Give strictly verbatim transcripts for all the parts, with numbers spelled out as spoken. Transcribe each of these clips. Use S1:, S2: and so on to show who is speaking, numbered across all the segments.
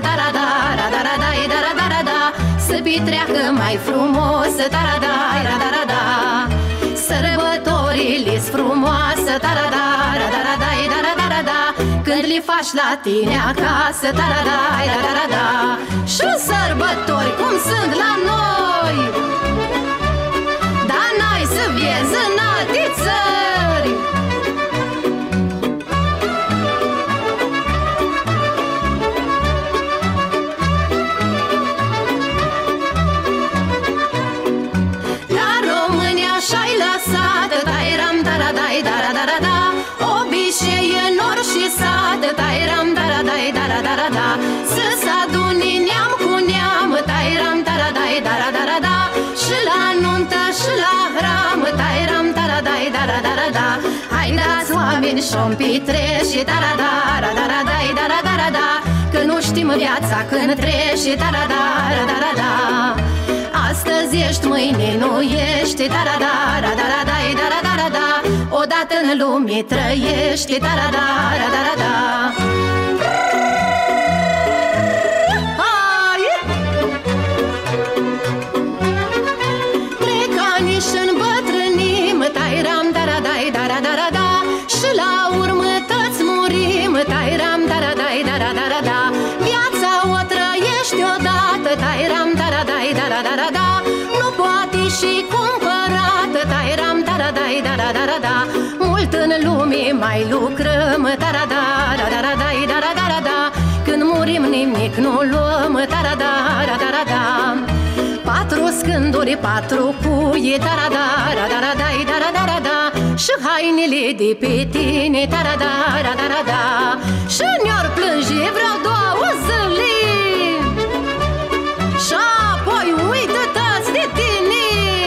S1: tarada, da-da-da-da, da-da-da-da, să petreacă mai frumos, tarada, da-da-da-da, sărbătorile-s frumoase, tarada, da-da-da-da, da-da-da-da, când le faci la tine acasă, tarada, da-da-da-da, și sărbători cum sunt la noi, dar n-ai să vezi în alte țări. Și-ai lăsat, tai-ram, da-da-dai, da-da-da-da, obicei în orice sat, tai-ram, da-da-dai, da-da-da-da, să s-adune neam cu neam, tai-ram, da-da-dai, da-da-da-da, și la nuntă și la hram, tai-ram, da-da-dai, da-da-da-da, hai dați oameni și-o-mi petreși, da-da-da, da-da-dai, da-da-da-da, că nu știm viața când trece, da-da-da, da-da-da. Astăzi ești, mâine nu ești, da-da-da, da-da-da, da-da-da-da, odată în lume trăiești, da-da-da, da-da-da. Plecani și îmbătrânim, tai-ram, da-da-da, da-da-da-da, și la urmă toți murim, tai-ram, da-da-da, da-da-da-da, viața o trăiești odată, tai-ram, da-da-da, da-da-da-da, nu poate și cumpărat, tai-ram, da-da-da, da-da-da-da, mult în lume mai lucrăm, da-da-da, da-da-da, da-da-da-da, când murim nimic nu luăm, da-da-da, da-da-da-da, patru scânduri, patru cui, da-da-da, da-da-da, da-da-da-da, și hainele de pe tine, da-da-da, da-da-da, și ne-or plânge vreo două zile, și apoi uită-te-ți de tine.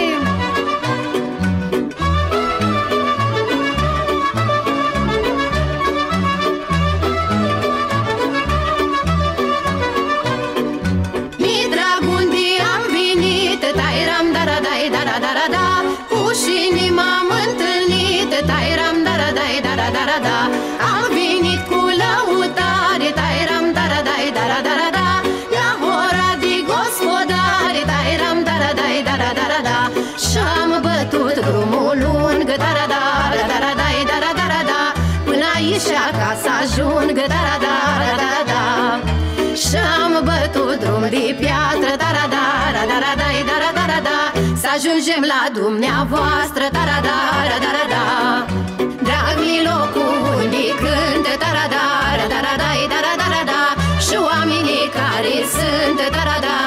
S1: Mi drag, unde am venit, tai-ram, da-da-da, da-da-da-da, cu cine m-am întâlnit, tai-ram, da-da-da, da-da-da-da, am venit cu lăutare, tai-ram, da-da-da, da-da-da-da, la ora de gospodare, tai-ram, da-da-da, da-da-da-da, și-am bătut drumul lung, da-da-da, da-da-da, da-da-da-da, până aici acasă ajung, da-da-da, da-da-da, și-am bătut drum de piatră, da-da-da, da-da-da, da-da-da-da, să ajungem la dumneavoastră, da-da-da, da-da-da, drag-mi locul unde cântă, da-da-da, da-da-da, da-da-da-da, și oamenii care sunt, da-da-da,